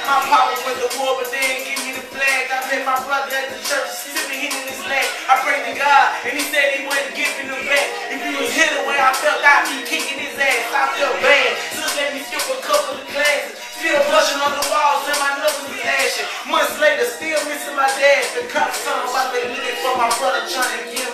My papa went to war, but they didn't give me the flag. I met my brother at the church, sipping him in his leg. I prayed to God, and he said he wasn't giving him back. If he was hit the way I felt, I'd be kicking his ass. I felt bad, just let me skip a couple of classes. Still pushing on the walls, and my nose was ashy. Months later, still missing my dad. The cops talking about they looking for my brother, trying to get